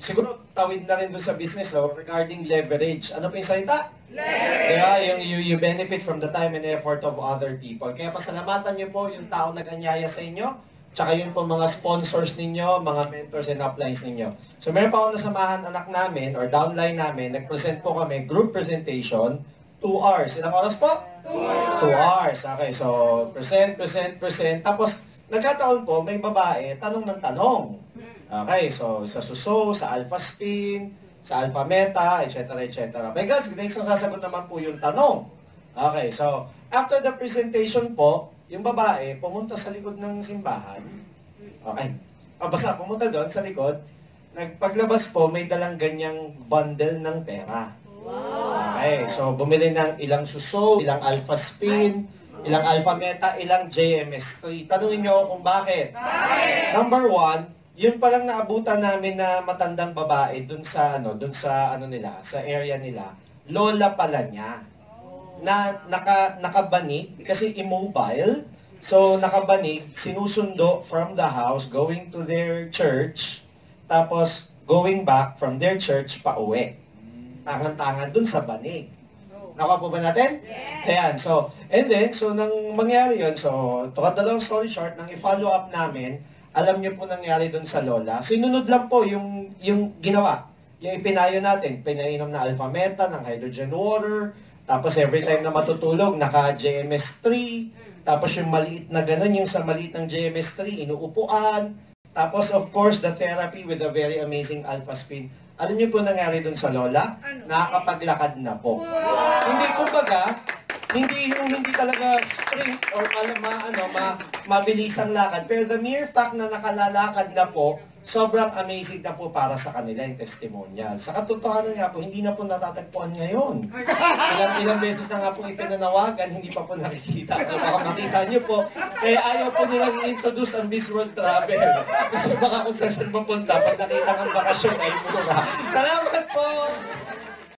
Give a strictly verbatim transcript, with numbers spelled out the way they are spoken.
siguro tawid na rin doon sa business oh, regarding leverage. Ano po yung salita? Leverage! Kaya yung you, you benefit from the time and effort of other people. Kaya pasalamatan niyo po yung tao nag-anyaya sa inyo, tsaka yun po mga sponsors ninyo, mga mentors and uplines ninyo. So meron pa ako nasamahan anak namin or downline namin, nag-present po kami, group presentation, two hours. Ilang oras po? two hours. two hours. Okay, so present, present, present. Tapos nagkataon po, may babae, tanong ng tanong. Okay, so sa Suso, sa AlphaSpin, sa Alpha Meta, et cetera, et cetera. By God's grace, ang sasagot naman po yung tanong. Okay, so after the presentation po, yung babae pumunta sa likod ng simbahan. Okay, ah, basta pumunta doon sa likod. Nagpaglabas po, may dalang ganyang bundle ng pera. Okay, so bumili ng ilang Suso, ilang AlphaSpin, ilang Alpha Meta, ilang J M S three. Tanungin niyo kung bakit. Bakit? Number one, yun palang naabutan namin na matandang babae dun sa ano, dun sa ano nila, sa area nila. Lola pala niya. Na naka nakabanig kasi immobile. So nakabanig, sinusundo from the house going to their church, tapos going back from their church pauwi. Tangan-tangan dun sa banig. Nakuha po ba natin? Yes. Ayan, so, and then, so nang mangyari yun, so, to cut the long story short, nang i-follow up namin, alam niyo po nangyari dun sa lola, sinunod lang po yung, yung ginawa. Yung ipinayo natin, pinainom na Alpha Meta, ng hydrogen water, tapos every time na matutulog, naka-J M S three, tapos yung maliit na ganun, yung sa maliit ng J M S three, inuupuan, tapos of course, the therapy with a very amazing AlphaSpin. Alam niyo po nangyari dun sa lola? Nakakapaglakad na po. Wow. Hindi, kumbaga, hindi yung hindi talaga sprint or ma, ano, ma, mabilis ang lakad. Pero the mere fact na nakalalakad na po, sobrang amazing na po para sa kanila yung testimonial. Sa katotohanan nga po, hindi na po natatagpuan ngayon. Ilang, ilang beses na nga po ipinanawagan, hindi pa po nakikita. Kung baka makita niyo po, kaya ayaw po nilang introduce ang Miss World Travel. Kasi baka kung saan mapunta, pag nakita ng bakasyon ay mura. Salamat po!